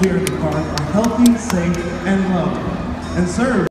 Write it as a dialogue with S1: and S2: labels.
S1: atmosphere in the park are healthy, safe, and loving, and serve